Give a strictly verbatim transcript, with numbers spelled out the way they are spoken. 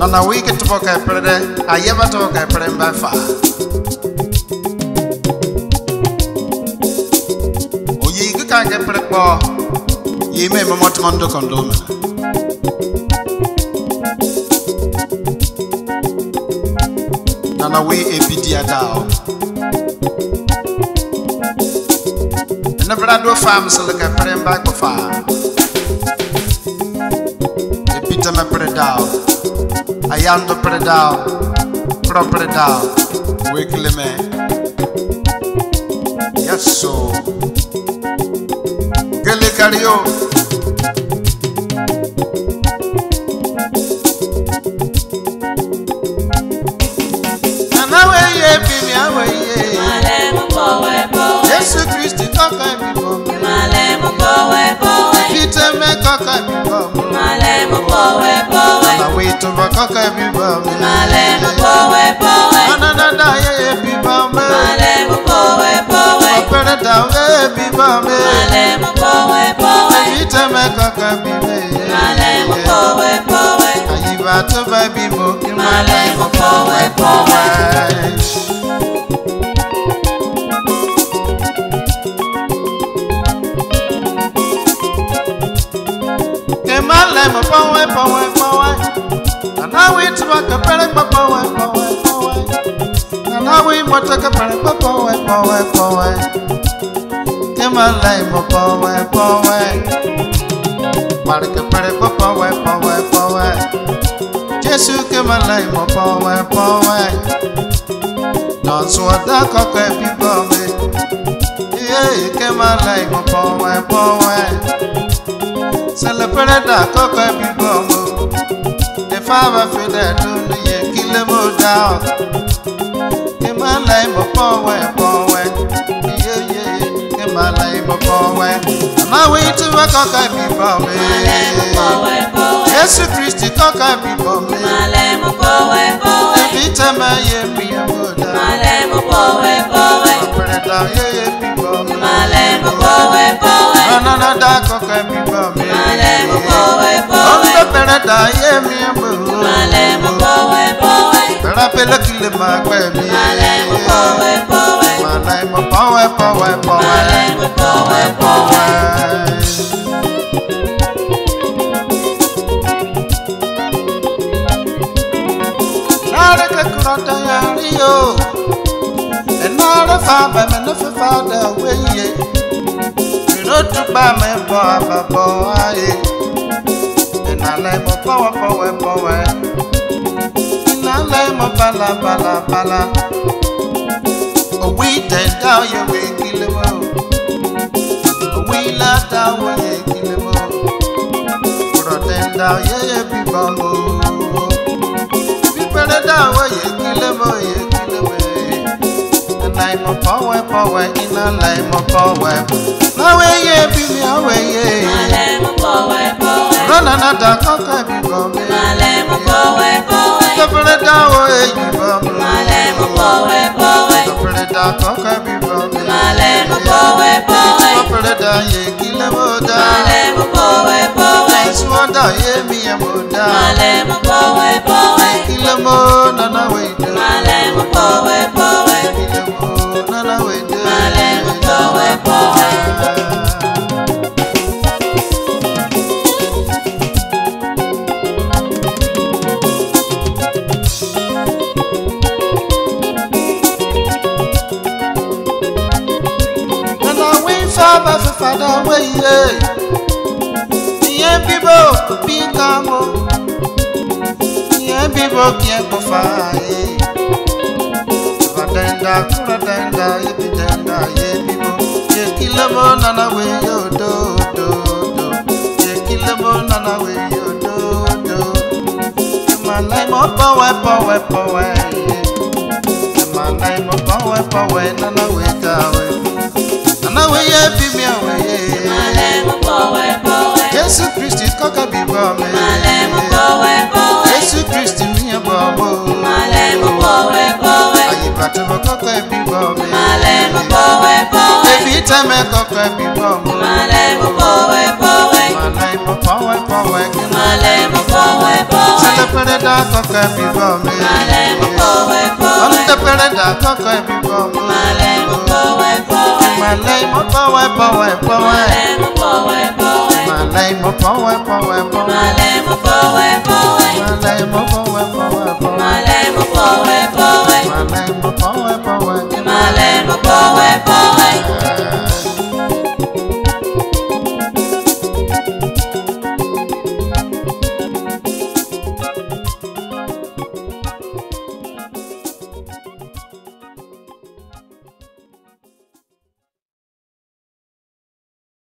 Nana we get to book a pretty, I ever talk a pretty by far. Oh, ye can't get pretty more. Ye may be more to Mondo condom. Nana we a pitia down. And the Brado farm so look a pretty back of fire. A pita me pretty down. I am the pretty down, proper down, weekly man. Yes, so. Gilly Cario. And away, ye, baby, away, ye. Yes, Christy, cock and before me. Peter, make cock and before me. Away to my cock and before me. Another day, before me. Open it down, before me. Peter, make cock and before me. I give out to baby book in my life of power, power. My power, power, power. And now we talk a panic, power, power, power. And now we want to a panic, power, power, power. Come on, life, power, power. Panic, panic, power, power, power. Jesus, come on, life, power, power. Don't sweat that cock and people me. Yeah, come on, life, power, power. Celebrate that cock and people. If I ever feel that, don't you kill them all down. Come on, life, power, power. Yeah, yeah, come on, life, power. And I wait to a cock and people. Yes, Christy, cock and people. Every time I hear me, I'm good. Yeah, yeah, people. Another cock and people. On the better, yeah, me a boo. But I feel like killing my baby. My name of power, power, power, power, power. Now the Kakurata Rio, and now the father, and the father away. You know to buy my boy, boy. I like my power, power, power. I like my bala, bala, bala. Oh, we ten down, you will kill them all. We last down, we kill them all. Put ten down, yeah, yeah, people move. People down, where you kill them all, you kill them all. And I like my power, power. In I like my power. Now, where you be me away, yeah. I like my power, power. Run another cock and be from me. Malemo power, power. The pretty down way you from me. Malemo power, power. The pretty down cock and be from me. Malemo power, power. The pretty down ye kill a moda. Malemo power, power. This one down ye me a moda. Malemo power, power. Kill a moda, no way do. Malemo power, power. Kill a moda, no way do. Malemo power, power. Father, way, yeah, people, be calm. Yeah, people can't go far. Tenda, kura tenda, ye be tenda, ye people. Ye kill them on a way, yo, do, do, do. Ye kill them on a way, yo, do, do. My name of power, power, power. My name of power, power, nana way, kawe. Nana way, ye be me away. My name of power, power. Jesus Christ, coca be bomb. My name of power, power. Jesus Christ, me a bomb. My name of power, power. But I'm a cock and be bomb. My name of power, power. Every time I cock and be bomb. My name of power, power. My name mo POWEI POWEI Malay mo POWEI POWEI. Sele pere da koko ebi bomi. Malay mo POWEI POWEI. Onte pere da koko ebi bomi. Malay mo POWEI POWEI. Malay mo POWEI POWEI POWEI. Malay mo POWEI POWEI. Malay mo POWEI POWEI POWEI. Malay mo POWEI POWEI.